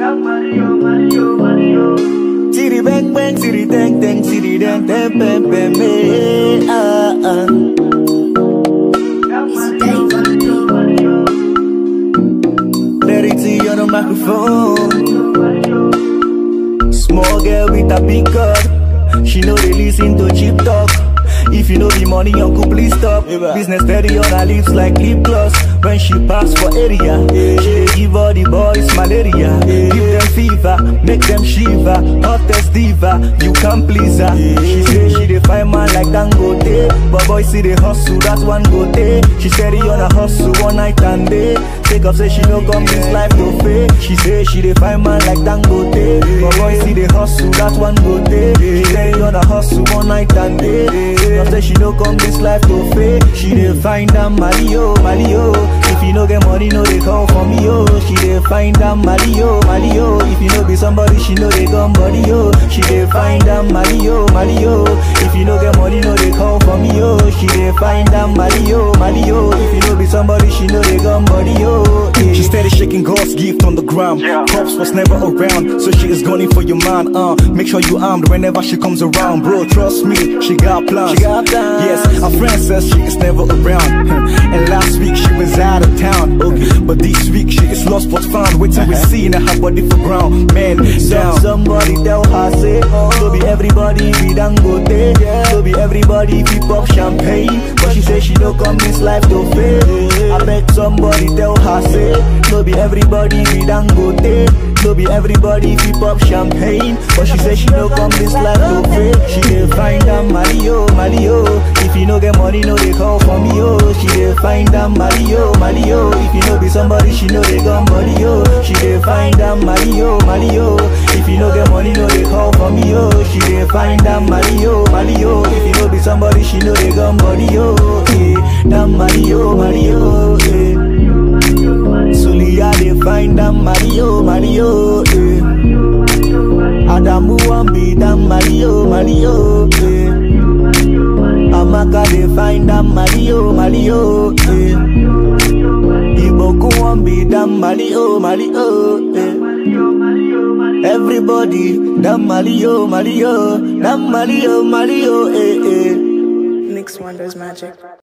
City bang bang, city dang dang, city dang dang bang bang me. Rarity on the microphone. Small girl with a big cup. She know they listen to cheap talk. If you know the money, uncle, please stop. Business steady on her lips like lip gloss. When she pass for area, she dey give all the boys malaria. Give them fever, make them shiver. Hottest diva, you can't please her. She say she dey find man like Dangote, but boys see they hustle, that one go take. She steady on her hustle one night and day. Take off, say she no come this life to fake. She say she dey find man like Dangote, but boys see they hustle, that one go take. She steady on her hustle one night and day. Take off, say she no come this life to fake. She dey find Dan Maliyo, Maliyo. If you no get money, no they call for me, yo. She dey find Dan Maliyo, Maliyo. If you no be somebody, she know they gun body, yo. She dey find Dan Maliyo, Maliyo. If you no get money, no they call for me, yo. She dey find Dan Maliyo, Maliyo. If you no be somebody, she know they gun body, yo. She steady shaking God's gift on the ground. Pops was never around, so she is gunning for your man. Make sure you armed whenever she comes around, bro. Trust me, she got plans. Yes, her friend says she is never around. And last week she was out of town. But this week she is lost but found. Waiting we see in her body for ground. Man, down. Somebody tell her say, no be everybody be Dangote. No be everybody keep up champagne. But she say she don't come this life to fail. I beg somebody tell her say, no be everybody be Dangote. No be everybody keep up champagne. But she say she don't come this life to fail. She dey find Dan Maliyo, Maliyo. If you no get money, no they call for me, yo. She dey find Dan Maliyo, Maliyo. If you no be somebody, she know they gun body, yo. She dey find Dan Maliyo, Maliyo. If you no get money, no they call for me, yo. She dey find Dan Maliyo, Maliyo. If you no be somebody, she know they gun body, yo. Dan Maliyo, Maliyo. Sulia dey find Dan Maliyo, Maliyo. Adamu wan be Dan Maliyo, Maliyo. Amaka dey find Dan Maliyo, Maliyo. Iboku wan be Dan Maliyo, Maliyo. Everybody Dan Maliyo, Maliyo. Dan Maliyo, Maliyo. Mix Wonders Magic.